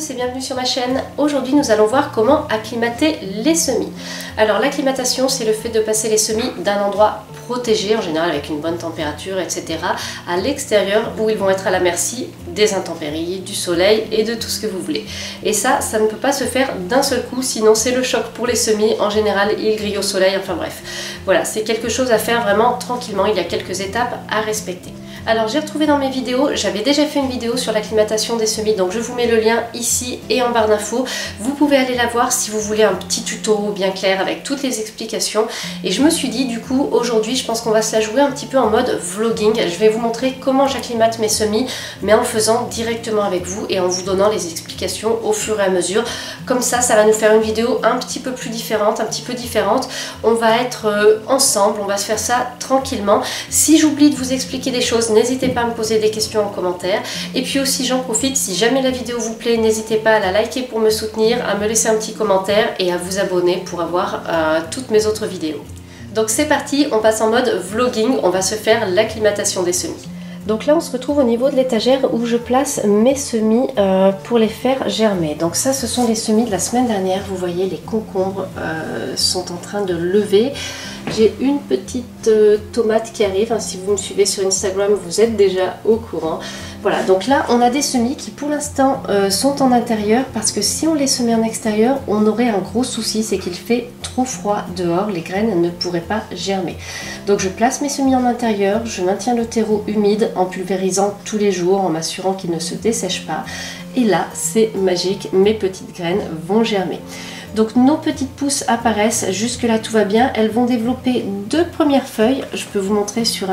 tous et bienvenue sur ma chaîne. Aujourd'hui nous allons voir comment acclimater les semis. Alors l'acclimatation, c'est le fait de passer les semis d'un endroit protégé, en général avec une bonne température, etc., à l'extérieur où ils vont être à la merci des intempéries, du soleil et de tout ce que vous voulez. Et ça ne peut pas se faire d'un seul coup, sinon c'est le choc pour les semis. En général ils grillent au soleil, enfin bref. Voilà, c'est quelque chose à faire vraiment tranquillement, il y a quelques étapes à respecter. Alors j'ai retrouvé dans mes vidéos, j'avais déjà fait une vidéo sur l'acclimatation des semis, donc je vous mets le lien ici et en barre d'infos. Vous pouvez aller la voir si vous voulez un petit tuto bien clair avec toutes les explications. Et je me suis dit du coup aujourd'hui je pense qu'on va se la jouer un petit peu en mode vlogging. Je vais vous montrer comment j'acclimate mes semis, mais en le faisant directement avec vous et en vous donnant les explications au fur et à mesure. Comme ça va nous faire une vidéo un petit peu plus différente, un petit peu différente. On va être ensemble, on va se faire ça tranquillement. Si j'oublie de vous expliquer des choses, n'hésitez pas à me poser des questions en commentaire. Et puis aussi j'en profite, si jamais la vidéo vous plaît, n'hésitez pas à la liker pour me soutenir, à me laisser un petit commentaire et à vous abonner pour avoir toutes mes autres vidéos. Donc c'est parti, on passe en mode vlogging, on va se faire l'acclimatation des semis. Donc là on se retrouve au niveau de l'étagère où je place mes semis pour les faire germer. Donc ça ce sont les semis de la semaine dernière, vous voyez les concombres sont en train de lever. J'ai une petite tomate qui arrive, si vous me suivez sur Instagram vous êtes déjà au courant. Voilà, donc là on a des semis qui pour l'instant sont en intérieur parce que si on les semait en extérieur on aurait un gros souci, c'est qu'il fait trop froid dehors, les graines ne pourraient pas germer. Donc je place mes semis en intérieur, je maintiens le terreau humide en pulvérisant tous les jours, en m'assurant qu'il ne se dessèche pas. Et là c'est magique, mes petites graines vont germer. Donc nos petites pousses apparaissent, jusque là tout va bien, elles vont développer deux premières feuilles. Je peux vous montrer sur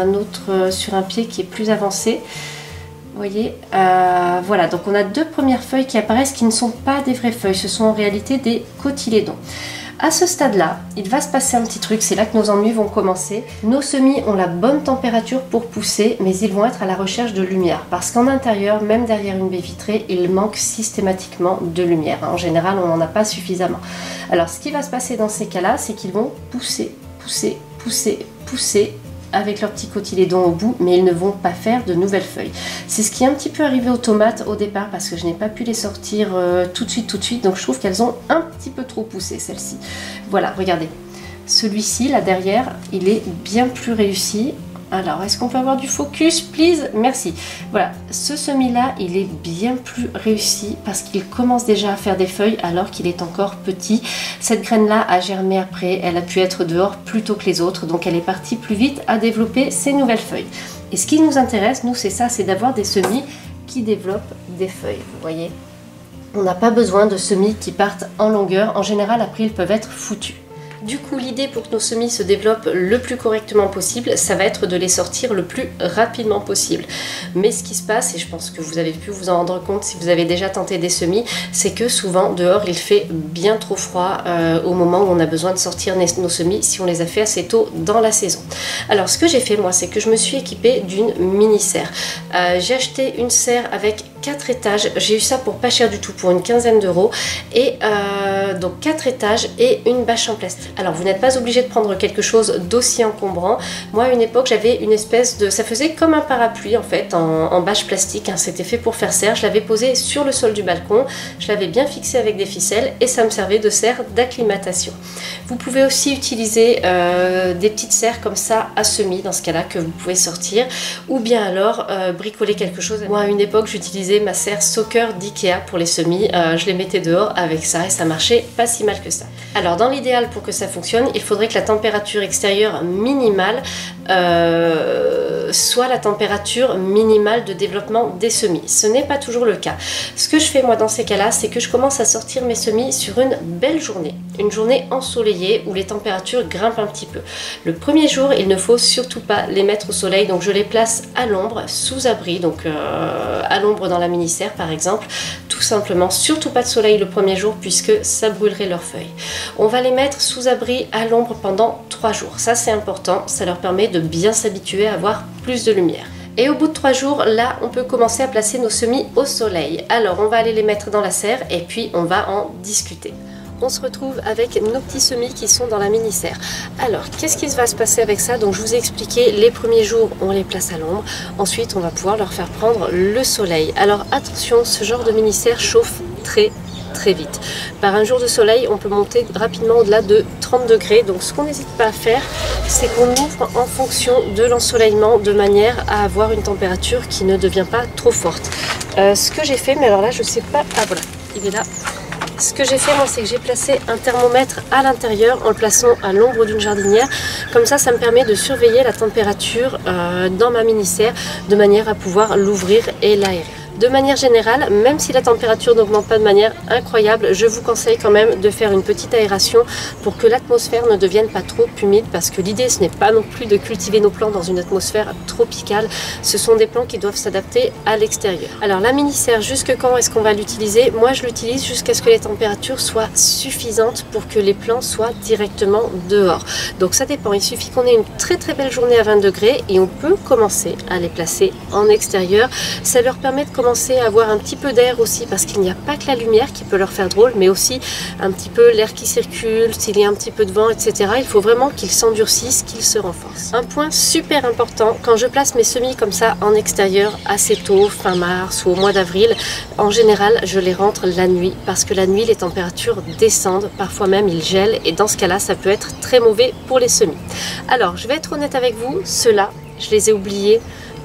un pied qui est plus avancé. Vous voyez, voilà, donc on a deux premières feuilles qui apparaissent qui ne sont pas des vraies feuilles, ce sont en réalité des cotylédons. À ce stade-là, il va se passer un petit truc, c'est là que nos ennuis vont commencer. Nos semis ont la bonne température pour pousser, mais ils vont être à la recherche de lumière. Parce qu'en intérieur, même derrière une baie vitrée, il manque systématiquement de lumière. En général, on n'en a pas suffisamment. Alors ce qui va se passer dans ces cas-là, c'est qu'ils vont pousser, pousser, pousser, pousser, avec leurs petits cotylédons au bout, mais ils ne vont pas faire de nouvelles feuilles. C'est ce qui est un petit peu arrivé aux tomates au départ parce que je n'ai pas pu les sortir tout de suite, donc je trouve qu'elles ont un petit peu trop poussé celles-ci. Voilà, regardez. Celui-ci, là derrière, il est bien plus réussi. Alors, est-ce qu'on peut avoir du focus, please? Merci. Voilà, ce semis-là, il est bien plus réussi parce qu'il commence déjà à faire des feuilles alors qu'il est encore petit. Cette graine-là a germé après, elle a pu être dehors plus tôt que les autres, donc elle est partie plus vite à développer ses nouvelles feuilles. Et ce qui nous intéresse, nous, c'est ça, c'est d'avoir des semis qui développent des feuilles, vous voyez. On n'a pas besoin de semis qui partent en longueur. En général, après, ils peuvent être foutus. Du coup, l'idée pour que nos semis se développent le plus correctement possible, ça va être de les sortir le plus rapidement possible. Mais ce qui se passe, et je pense que vous avez pu vous en rendre compte si vous avez déjà tenté des semis, c'est que souvent dehors il fait bien trop froid au moment où on a besoin de sortir nos semis si on les a fait assez tôt dans la saison. Alors ce que j'ai fait moi, c'est que je me suis équipée d'une mini serre. J'ai acheté une serre avec 4 étages, j'ai eu ça pour pas cher du tout, pour une quinzaine d'euros, et donc 4 étages et une bâche en plastique. Alors vous n'êtes pas obligé de prendre quelque chose d'aussi encombrant. Moi à une époque j'avais une espèce de, ça faisait comme un parapluie en fait, en bâche plastique, c'était fait pour faire serre. Je l'avais posé sur le sol du balcon, je l'avais bien fixé avec des ficelles et ça me servait de serre d'acclimatation. Vous pouvez aussi utiliser des petites serres comme ça à semis dans ce cas là que vous pouvez sortir, ou bien alors bricoler quelque chose. Moi à une époque j'utilisais ma serre soccer d'Ikea pour les semis, je les mettais dehors avec ça et ça marchait pas si mal que ça. Alors dans l'idéal pour que ça fonctionne, il faudrait que la température extérieure minimale soit la température minimale de développement des semis. Ce n'est pas toujours le cas. Ce que je fais moi dans ces cas-là, c'est que je commence à sortir mes semis sur une belle journée, une journée ensoleillée où les températures grimpent un petit peu. Le premier jour, il ne faut surtout pas les mettre au soleil, donc je les place à l'ombre, sous abri, donc à l'ombre dans la mini-serre par exemple, tout simplement. Surtout pas de soleil le premier jour puisque ça brûlerait leurs feuilles. On va les mettre sous abri à l'ombre pendant 3 jours. Ça c'est important, ça leur permet de bien s'habituer à avoir plus de lumière. Et au bout de 3 jours, là, on peut commencer à placer nos semis au soleil. Alors, on va aller les mettre dans la serre et puis on va en discuter. On se retrouve avec nos petits semis qui sont dans la mini-serre. Alors, qu'est-ce qui va se passer avec ça? Donc, je vous ai expliqué, les premiers jours, on les place à l'ombre. Ensuite, on va pouvoir leur faire prendre le soleil. Alors, attention, ce genre de mini-serre chauffe très vite. Par un jour de soleil, on peut monter rapidement au-delà de 30 degrés. Donc ce qu'on n'hésite pas à faire, c'est qu'on ouvre en fonction de l'ensoleillement de manière à avoir une température qui ne devient pas trop forte. Ce que j'ai fait, mais alors là je sais pas, ah voilà, il est là. Ce que j'ai fait moi, c'est que j'ai placé un thermomètre à l'intérieur en le plaçant à l'ombre d'une jardinière. Comme ça me permet de surveiller la température dans ma mini-serre de manière à pouvoir l'ouvrir et l'aérer. De manière générale, même si la température n'augmente pas de manière incroyable, je vous conseille quand même de faire une petite aération pour que l'atmosphère ne devienne pas trop humide, parce que l'idée ce n'est pas non plus de cultiver nos plants dans une atmosphère tropicale, ce sont des plants qui doivent s'adapter à l'extérieur. Alors la mini-serre, jusque quand est-ce qu'on va l'utiliser? Moi je l'utilise jusqu'à ce que les températures soient suffisantes pour que les plants soient directement dehors. Donc ça dépend, il suffit qu'on ait une très belle journée à 20 degrés et on peut commencer à les placer en extérieur. Ça leur permet de commencer à avoir un petit peu d'air aussi, parce qu'il n'y a pas que la lumière qui peut leur faire drôle, mais aussi un petit peu l'air qui circule, s'il y a un petit peu de vent, etc. Il faut vraiment qu'ils s'endurcissent, qu'ils se renforcent. Un point super important, quand je place mes semis comme ça en extérieur assez tôt, fin mars ou au mois d'avril, en général je les rentre la nuit, parce que la nuit les températures descendent, parfois même ils gèlent, et dans ce cas là ça peut être très mauvais pour les semis. Alors je vais être honnête avec vous, ceux-là je les ai oubliés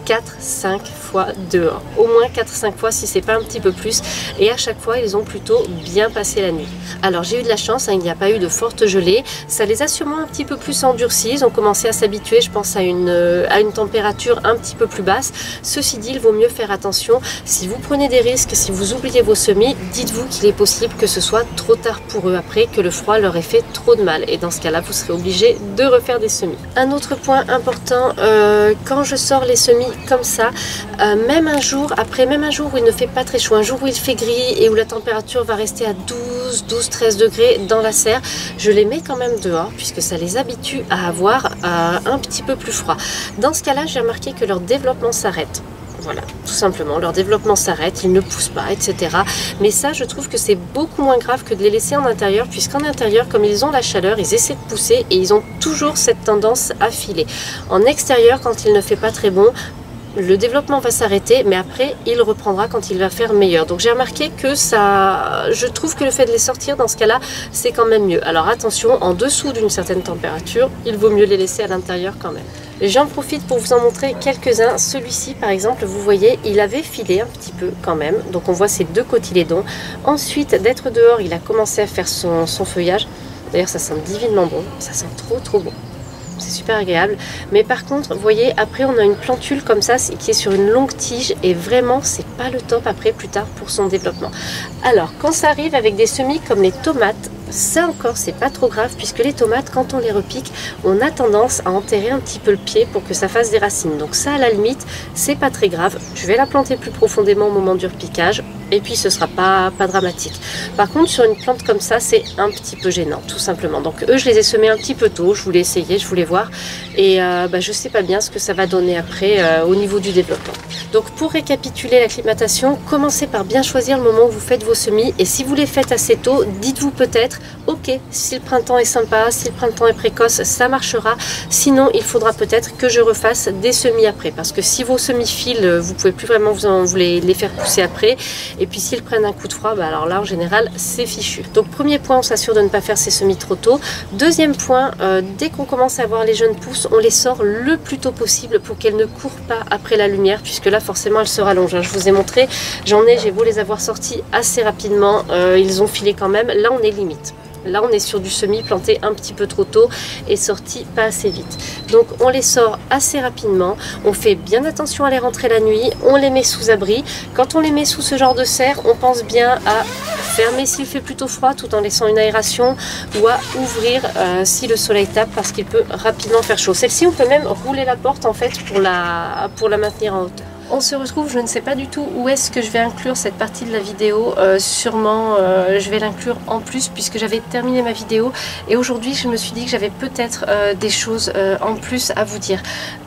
4-5 fois dehors, au moins 4-5 fois si c'est pas un petit peu plus, et à chaque fois ils ont plutôt bien passé la nuit. Alors j'ai eu de la chance, hein, il n'y a pas eu de forte gelée, ça les a sûrement un petit peu plus endurcis, ils ont commencé à s'habituer je pense à une température un petit peu plus basse. Ceci dit, il vaut mieux faire attention, si vous prenez des risques, si vous oubliez vos semis, dites-vous qu'il est possible que ce soit trop tard pour eux après, que le froid leur ait fait trop de mal, et dans ce cas là vous serez obligé de refaire des semis. Un autre point important, quand je sors les semis comme ça, même un jour où il ne fait pas très chaud, un jour où il fait gris et où la température va rester à 12-13 degrés dans la serre, je les mets quand même dehors puisque ça les habitue à avoir un petit peu plus froid. Dans ce cas là, j'ai remarqué que leur développement s'arrête. Voilà, tout simplement, leur développement s'arrête, ils ne poussent pas, etc. Mais ça, je trouve que c'est beaucoup moins grave que de les laisser en intérieur, puisqu'en intérieur, comme ils ont la chaleur, ils essaient de pousser et ils ont toujours cette tendance à filer. En extérieur, quand il ne fait pas très bon, le développement va s'arrêter, mais après il reprendra quand il va faire meilleur. Donc j'ai remarqué que ça, je trouve que le fait de les sortir dans ce cas là c'est quand même mieux. Alors attention, en dessous d'une certaine température il vaut mieux les laisser à l'intérieur quand même. J'en profite pour vous en montrer quelques-uns. Celui-ci par exemple, vous voyez, il avait filé un petit peu quand même, donc on voit ses deux cotylédons. Ensuite d'être dehors, il a commencé à faire son feuillage. D'ailleurs ça sent divinement bon, ça sent trop bon. C'est super agréable, mais par contre vous voyez, après on a une plantule comme ça qui est sur une longue tige et vraiment c'est pas le top après plus tard pour son développement. Alors quand ça arrive avec des semis comme les tomates, ça encore c'est pas trop grave, puisque les tomates quand on les repique on a tendance à enterrer un petit peu le pied pour que ça fasse des racines, donc ça à la limite c'est pas très grave. Je vais la planter plus profondément au moment du repiquage et puis ce sera pas dramatique. Par contre sur une plante comme ça c'est un petit peu gênant tout simplement. Donc eux je les ai semés un petit peu tôt, je voulais essayer, je voulais voir, et je sais pas bien ce que ça va donner après au niveau du développement. Donc pour récapituler l'acclimatation, commencez par bien choisir le moment où vous faites vos semis, et si vous les faites assez tôt, dites-vous peut-être ok, si le printemps est sympa, si le printemps est précoce, ça marchera, sinon il faudra peut-être que je refasse des semis après, parce que si vos semis filent, vous pouvez plus vraiment vous les faire pousser après, et puis s'ils prennent un coup de froid, alors là en général c'est fichu. Donc premier point, on s'assure de ne pas faire ses semis trop tôt. Deuxième point, dès qu'on commence à voir les jeunes pousses, on les sort le plus tôt possible pour qu'elles ne courent pas après la lumière, puisque là forcément elles se rallongent. Je vous ai montré, j'ai beau les avoir sortis assez rapidement, ils ont filé quand même, là on est limite. Là on est sur du semis planté un petit peu trop tôt et sorti pas assez vite. Donc on les sort assez rapidement, on fait bien attention à les rentrer la nuit, on les met sous abri. Quand on les met sous ce genre de serre, on pense bien à fermer s'il fait plutôt froid tout en laissant une aération, ou à ouvrir si le soleil tape, parce qu'il peut rapidement faire chaud. Celle-ci on peut même rouler la porte en fait pour la maintenir en hauteur. On se retrouve, je ne sais pas du tout où est-ce que je vais inclure cette partie de la vidéo, sûrement je vais l'inclure en plus puisque j'avais terminé ma vidéo, et aujourd'hui je me suis dit que j'avais peut-être des choses en plus à vous dire.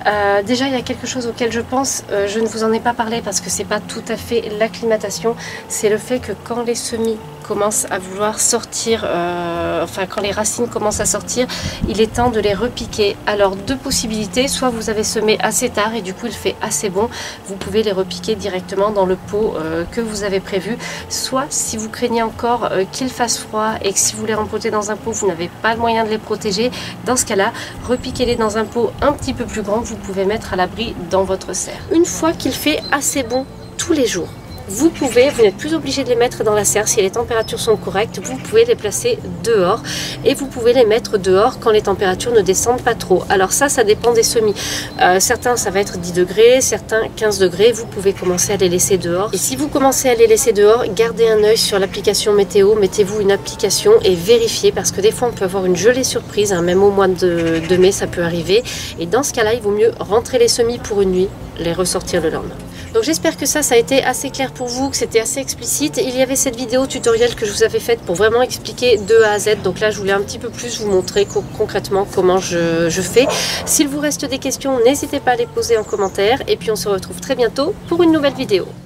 Déjà, il y a quelque chose auquel je pense, je ne vous en ai pas parlé parce que c'est pas tout à fait l'acclimatation, c'est le fait que quand les semis commencent à vouloir sortir, quand les racines commencent à sortir, il est temps de les repiquer. Alors deux possibilités, soit vous avez semé assez tard et du coup il fait assez bon, vous pouvez les repiquer directement dans le pot que vous avez prévu, soit si vous craignez encore qu'il fasse froid et que si vous les rempoter dans un pot, vous n'avez pas le moyen de les protéger, dans ce cas-là, repiquez-les dans un pot un petit peu plus grand que vous pouvez mettre à l'abri dans votre serre. Une fois qu'il fait assez bon tous les jours, vous n'êtes plus obligé de les mettre dans la serre si les températures sont correctes, vous pouvez les placer dehors et vous pouvez les mettre dehors quand les températures ne descendent pas trop. Alors ça dépend des semis. Certains ça va être 10 degrés, certains 15 degrés, vous pouvez commencer à les laisser dehors. Et si vous commencez à les laisser dehors, gardez un œil sur l'application météo, mettez-vous une application et vérifiez parce que des fois on peut avoir une gelée surprise, hein, même au mois de mai ça peut arriver. Et dans ce cas-là, il vaut mieux rentrer les semis pour une nuit, les ressortir le lendemain. Donc j'espère que ça a été assez clair pour vous, que c'était assez explicite. Il y avait cette vidéo tutoriel que je vous avais faite pour vraiment expliquer de A à Z. Donc là, je voulais un petit peu plus vous montrer concrètement comment je fais. S'il vous reste des questions, n'hésitez pas à les poser en commentaire. Et puis on se retrouve très bientôt pour une nouvelle vidéo.